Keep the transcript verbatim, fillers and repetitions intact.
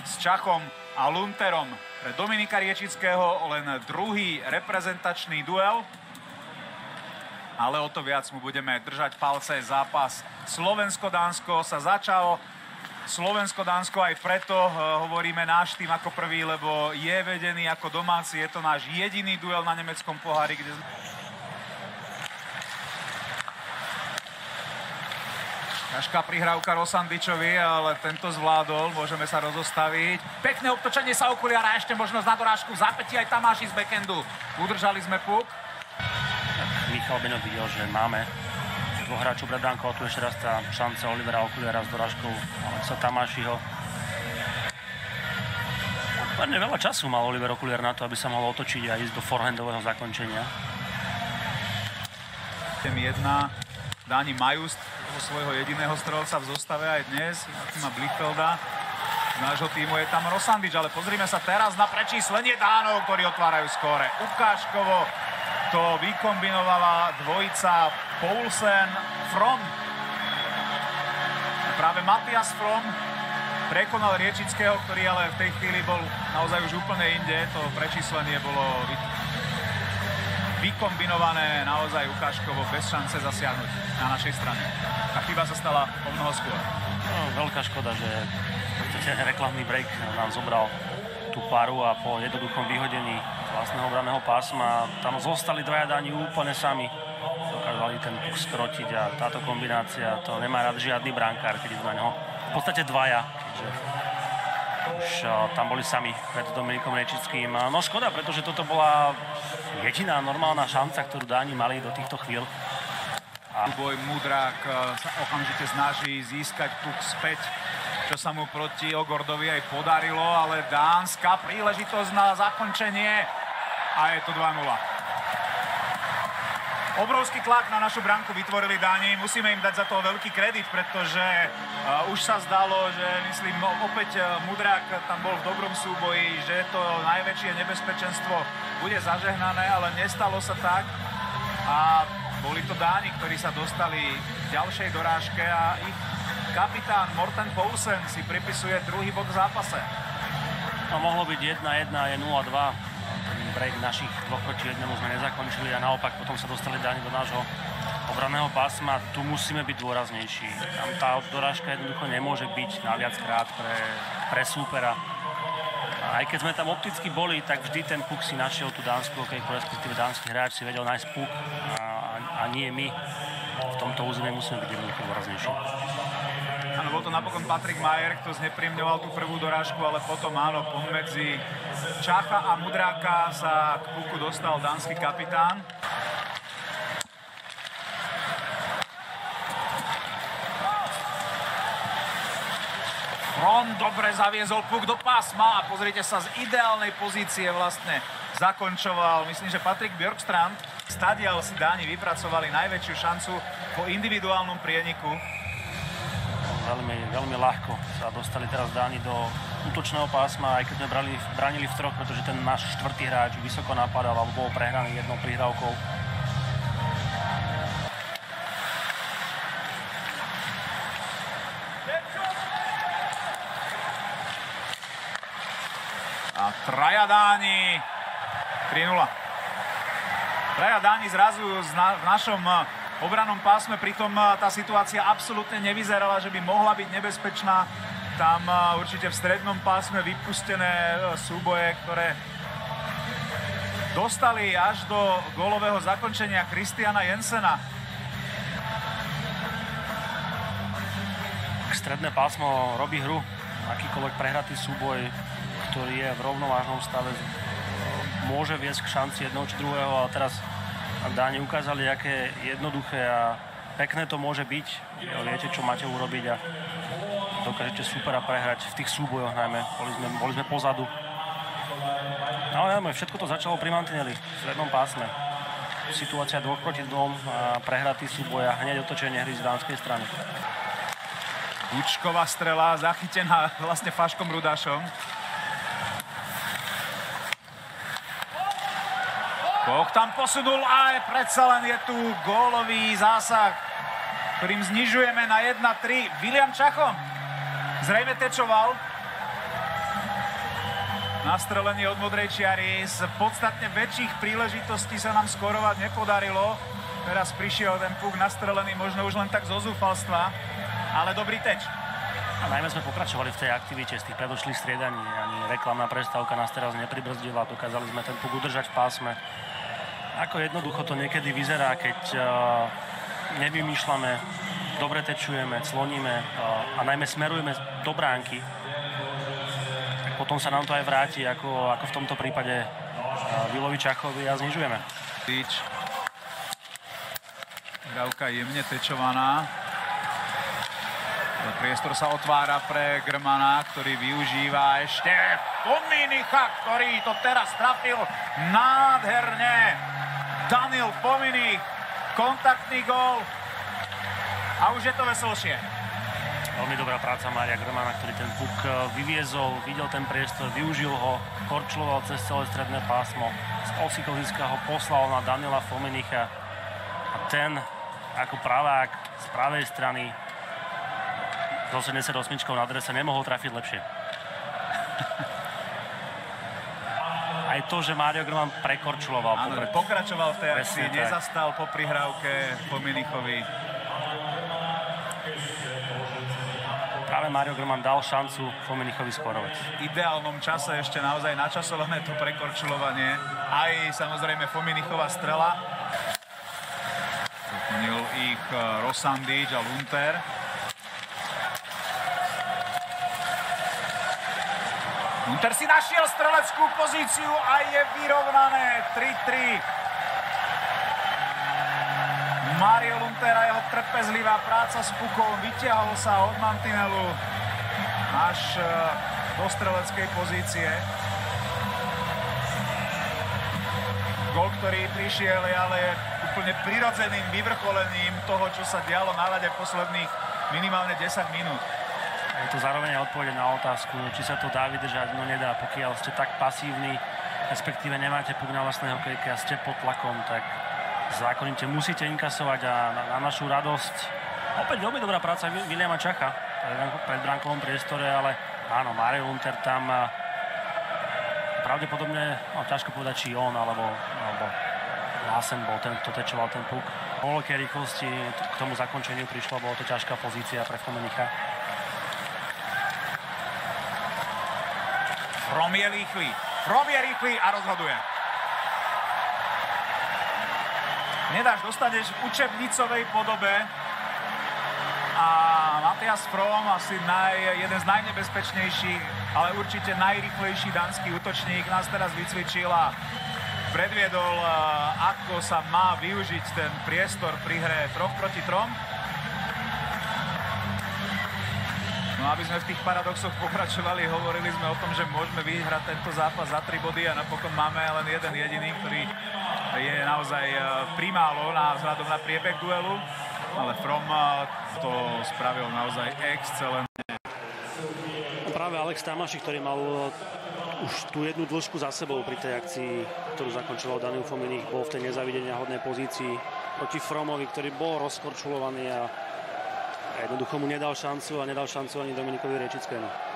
s Čachom a Lunterom. Pre Dominika Riečického len druhý reprezentačný duel. Ale o to viac mu budeme držať palce. Zápas Slovensko-Dánsko sa začal. Slovensko-Dánsko aj preto hovoríme náš tým ako prvý, lebo je vedený ako domáci. Je to náš jediný duel na nemeckom pohári, kde... Ťažká prihrávka Rosandičovi, ale tento zvládol. Môžeme sa rozostaviť. Pekné obtočenie sa okuliara, ešte možnosť na dorážku. V zápätí aj Tamáši z backendu. Udržali sme puk. Michal Benok videl, že máme dvoch hráčov Bradánko, tu ešte raz tá šanca Olivera Okuliara s dorážkou Alexa Tamášiho. Pomerne veľa času mal Oliver Okuliar na to, aby sa mohol otočiť a ísť do forehandového zakončenia. jedna. Dáni majú svojho jediného strelca v zostave aj dnes. Martina Blichfelda. Z nášho týmu je tam Rosandič, ale pozrime sa teraz na prečíslenie Dánov, ktorí otvárajú skóre. Ukážkovo to vykombinovala dvojica Poulsen-From. Práve Matias From prekonal Riečického, ktorý ale v tej chvíli bol naozaj už úplne inde. To prečíslenie bolo vykombinované naozaj ukážkovo bez šance zasiahnuť na našej strane. A chyba sa stala o mnoho skôr. No, veľká škoda, že reklamný break nám zobral tú paru a po jednoduchom vyhodení vlastného obranného pásma tam zostali dvaja Dáni úplne sami. Dokázali ten puk skrotiť a táto kombinácia, to nemá rád žiadny brankár, keď idú na neho. V podstate dvaja, keďže už uh, tam boli sami pred Dominikom Riečickým. No škoda, pretože toto bola jediná normálna šanca, ktorú Dáni mali do týchto chvíľ. A boj Mudrák sa okamžite snaží získať puk späť, čo sa mu proti Ogordovi aj podarilo, ale dánska príležitosť na zakončenie a je to dva nula. Obrovský tlak na našu branku vytvorili Dáni. Musíme im dať za to veľký kredit, pretože uh, už sa zdalo, že myslím, no, opäť uh, Mudrák tam bol v dobrom súboji, že to najväčšie nebezpečenstvo bude zažehnané, ale nestalo sa tak. A boli to Dáni, ktorí sa dostali k ďalšej dorážke a ich kapitán Morten Poulsen si pripisuje druhý bod v zápase. No, mohlo byť jedna jedna, je nula dva. Break našich dvoch proti jednému sme nezakončili a naopak potom sa dostali Dáni do nášho obranného pásma. Tu musíme byť dôraznejší. Tam tá dorážka jednoducho nemôže byť na viackrát pre, pre súpera. A aj keď sme tam opticky boli, tak vždy ten puk si našiel tú dánsku hokejku, respektíve dánsky hráč si vedel nájsť puk a, a nie my. V tomto území musíme byť jednoducho dôraznejší. Áno, bol to napokon Patrik Majer, kto znepríjemňoval tú prvú dorážku, ale potom áno, pomedzi Čacha a Mudráka sa k puku dostal dánsky kapitán. From dobre zaviezol puk do pásma a pozrite sa, z ideálnej pozície vlastne zakončoval. Myslím, že Patrik Björkstrand. Stadiaľ si Dáni vypracovali najväčšiu šancu po individuálnom prieniku. Veľmi, veľmi ľahko sa dostali teraz Dáni do útočného pásma, aj keď sme brali, bránili v troch, pretože ten náš štvrtý hráč vysoko napadal alebo bol prehraný jednou prihrávkou. A traja Dáni, tri nula. Traja Dáni zrazu v našom obranom pásme, pritom tá situácia absolútne nevyzerala, že by mohla byť nebezpečná. Tam určite v strednom pásme vypustené súboje, ktoré dostali až do gólového zakončenia Christiana Jensena. Stredné pásmo robí hru. Akýkoľvek prehratý súboj, ktorý je v rovnovážnom stave, môže viesť k šanci jedného či druhého, ale teraz Dáni ukázali, aké jednoduché a pekné to môže byť. Viete, čo máte urobiť a dokážete supera prehrať v tých súbojoch najmä. Boli sme, boli sme pozadu. No ale všetko to začalo pri mantineli, v strednom pásme. Situácia dvoch proti dvom a prehratý súboj a hneď otočenie hry z dánskej strany. Bučková strela zachytená vlastne Faškom Rudášom. Koch tam posunul a predsa len je tu gólový zásah, ktorým znižujeme na jedna tri. William Čachom zrejme tečoval. nastrelenie od modrej čiary. Z podstatne väčších príležitostí sa nám skorovať nepodarilo. Teraz prišiel ten puk nastrelený možno už len tak zo zúfalstva, ale dobrý teč. A najmä sme pokračovali v tej aktivite z tých predošlých striedaní. Ani reklamná prestávka nás teraz nepribrzdila. Dokázali sme ten puk udržať v pásme. Ako jednoducho to niekedy vyzerá, keď uh, nevymýšľame, dobre tečujeme, cloníme uh, a najmä smerujeme do bránky. Tak potom sa nám to aj vráti, ako, ako v tomto prípade uh, Vilovi Čachovi a znižujeme. Hrávka jemne tečovaná. Priestor sa otvára pre Grmana, ktorý využíva ešte Pominicha, ktorý to teraz trafil nádherne. Daniel Pominich, kontaktný gól a už je to veselšie. Veľmi dobrá práca Mária Grmana, ktorý ten puk vyviezol, videl ten priestor, využil ho, korčuloval cez celé stredné pásmo. Z osikoviska ho poslal na Daniela Pominicha a ten ako pravák z pravej strany so sedemdesiatosmičkou na adrese nemohol trafiť lepšie. Aj to, že Mário Grman prekorčuloval. Áno, popred... pokračoval v tej akcii, nezastal po prihrávke Pominichovi. Práve Mário Grman dal šancu Pominichovi skorovať. V ideálnom čase ešte naozaj načasované to prekorčulovanie. Aj samozrejme Pominichová strela. Doplnil ich Rosandič a Lunter. Lunter si našiel streleckú pozíciu a je vyrovnané tri tri. Mario Lunter a jeho trpezlivá práca s pukom vyťahol sa od mantinelu až do streleckej pozície. Gól, ktorý prišiel, je ale úplne prirodzeným vyvrcholením toho, čo sa dialo na ľade posledných minimálne desať minút. Je to zároveň odpoveď na otázku, či sa to dá vydržať, no nedá. Pokiaľ ste tak pasívni, respektíve nemáte puk na vlastnej hokejke a ste pod tlakom, tak zákonite musíte inkasovať a na, na našu radosť. Opäť veľmi dobrá práca Viliama Čacha v predbránkovom priestore, ale áno, Mario Lunter tam pravdepodobne, no, ťažko povedať, či on, alebo, alebo Lásen bol ten, kto tečoval ten puk. Po veľkej rýchlosti k tomu zakončeniu prišlo, bolo to ťažká pozícia pre Pominicha. From je rýchly, From je rýchly a rozhoduje. Nedáš, dostaneš v učebnicovej podobe a Matias From, asi naj, jeden z najnebezpečnejších, ale určite najrýchlejší danský útočník, nás teraz vycvičil a predviedol, ako sa má využiť ten priestor pri hre troch proti trom. No aby sme v tých paradoxoch pokračovali, hovorili sme o tom, že môžeme vyhrať tento zápas za tri body a napokon máme len jeden jediný, ktorý je naozaj primálo na vzhľadom na priebeh duelu, ale From to spravil naozaj excelentne. Práve Alex Tamaši, ktorý mal už tú jednu dĺžku za sebou pri tej akcii, ktorú zakončoval Daniel Pominich, bol v tej nezavidenia hodnej pozícii proti Fromovi, ktorý bol rozkorčulovaný a A jednoducho mu nedal šancu a nedal šancu ani Dominikovi Riečickému.